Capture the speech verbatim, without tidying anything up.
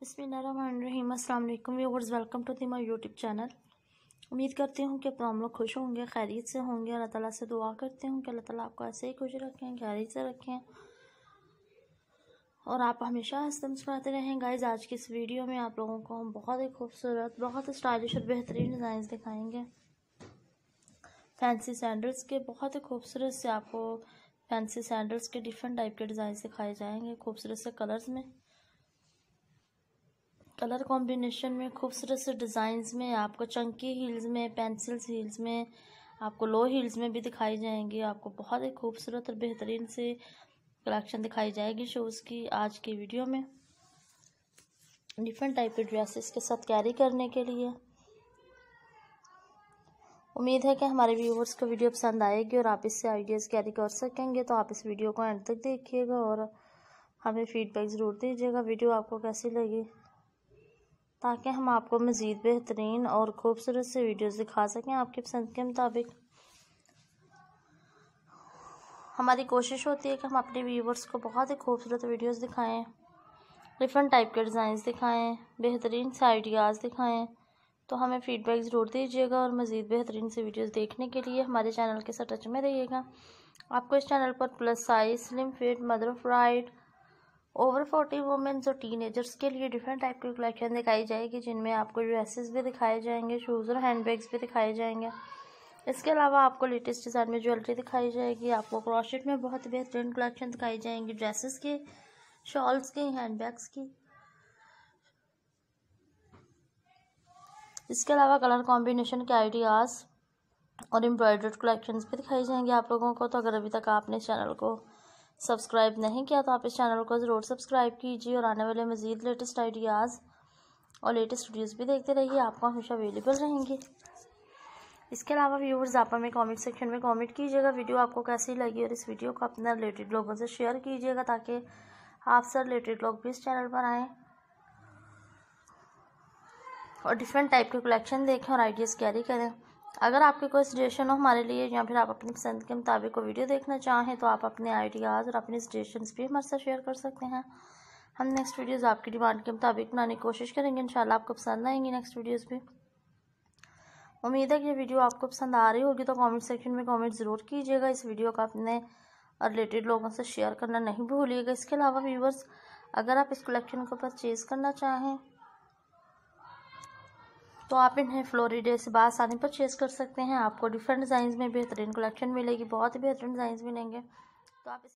बिस्मिल्लाहिर्रहमानिर्रहीम। अस्सलाम वालेकुम viewers, welcome to the my YouTube channel. उम्मीद करती हूँ कि आप लोग खुश होंगे, खैरियत से होंगे। अल्लाह ताला से दुआ करती हूँ कि अल्लाह ताला आपको ऐसे ही खुश रखें, खैरियत से रखें और आप हमेशा हंसते मुस्कुराते रहें। गाइस, आज की इस वीडियो में आप लोगों को हम बहुत ही खूबसूरत, बहुत ही स्टाइलिश और बेहतरीन डिज़ाइन दिखाएँगे। फैंसी सैंडल्स के बहुत ही खूबसूरत से आपको फैंसी सैंडल्स के डिफरेंट टाइप के डिज़ाइन दिखाए जाएंगे, खूबसूरत से कलर्स में, कलर कॉम्बिनेशन में, खूबसूरत से डिज़ाइंस में। आपको चंकी हील्स में, पेंसिल्स हील्स में, आपको लो हील्स में भी दिखाई जाएंगी। आपको बहुत ही खूबसूरत और बेहतरीन से कलेक्शन दिखाई जाएगी शूज़ की आज की वीडियो में, डिफरेंट टाइप के ड्रेसेस के साथ कैरी करने के लिए। उम्मीद है कि हमारे व्यूवर्स को वीडियो पसंद आएगी और आप इससे आइडियाज़ कैरी कर सकेंगे। तो आप इस वीडियो को एंड तक देखिएगा और हमें फीडबैक ज़रूर दीजिएगा वीडियो आपको कैसी लगी, ताकि हम आपको मज़ीद बेहतरीन और ख़ूबसूरत से वीडियोस दिखा सकें आपकी पसंद के मुताबिक। हमारी कोशिश होती है कि हम अपने व्यूवर्स को बहुत ही खूबसूरत वीडियोस दिखाएं, डिफरेंट टाइप के डिज़ाइंस दिखाएं, बेहतरीन से आइडियाज़ दिखाएं। तो हमें फ़ीडबैक ज़रूर दीजिएगा और मज़ीद बेहतरीन से वीडियोस देखने के लिए हमारे चैनल के साथ टच में रहिएगा। आपको इस चैनल पर plus size, slim fit, mother of bride, over forty womens और टीनेजर्स के लिए डिफरेंट टाइप की कलेक्शन दिखाई जाएगी, जिनमें आपको ड्रेसेस भी दिखाए जाएंगे, शूज़ और हैंडबैग्स भी दिखाए जाएंगे। इसके अलावा आपको लेटेस्ट डिज़ाइन में ज्वेलरी दिखाई जाएगी। आपको क्रॉशेट में बहुत बेहतरीन कलेक्शन दिखाई जाएंगी, ड्रेसेस की, शॉल्स की, हैंडबैग्स की। इसके अलावा कलर कॉम्बिनेशन के आइडियाज़ और एम्ब्रॉयडर्ड कलेक्शंस भी दिखाई जाएंगे आप लोगों को। तो अगर अभी तक आपने इस चैनल को सब्सक्राइब नहीं किया तो आप इस चैनल को ज़रूर सब्सक्राइब कीजिए और आने वाले मज़ीद लेटेस्ट आइडियाज़ और लेटेस्ट वीडियोस भी देखते रहिए, आपको हमेशा अवेलेबल रहेंगी। इसके अलावा व्यूअर्स, आप हमें कमेंट सेक्शन में कमेंट कीजिएगा वीडियो आपको कैसी लगी और इस वीडियो को अपने रिलेटेड लोगों से शेयर कीजिएगा, ताकि आपसे रिलेटेड लोग भी इस चैनल पर आएँ और डिफरेंट टाइप के कलेक्शन देखें और आइडियाज़ कैरी करें। अगर आपकी कोई सजेशन हो हमारे लिए या फिर आप अपनी पसंद के मुताबिक को वीडियो देखना चाहें तो आप अपने आइडियाज़ और अपने सजेशंस भी हमारे साथ शेयर कर सकते हैं। हम नेक्स्ट वीडियोज़ आपकी डिमांड के मुताबिक बनाने की कोशिश करेंगे। इंशाल्लाह आपको पसंद आएंगी नेक्स्ट वीडियोज़ भी। उम्मीद है कि ये वीडियो आपको पसंद आ रही होगी, तो कमेंट सेक्शन में कमेंट ज़रूर कीजिएगा। इस वीडियो को अपने रिलेटेड लोगों से शेयर करना नहीं भूलिएगा। इसके अलावा व्यूअर्स, अगर आप इस कलेक्शन को परचेज़ करना चाहें तो आप इन्हें फ्लोरिडा से बासानी परचेज़ कर सकते हैं। आपको डिफरेंट डिज़ाइन में बेहतरीन कलेक्शन मिलेगी, बहुत ही बेहतरीन डिज़ाइन मिलेंगे। तो आप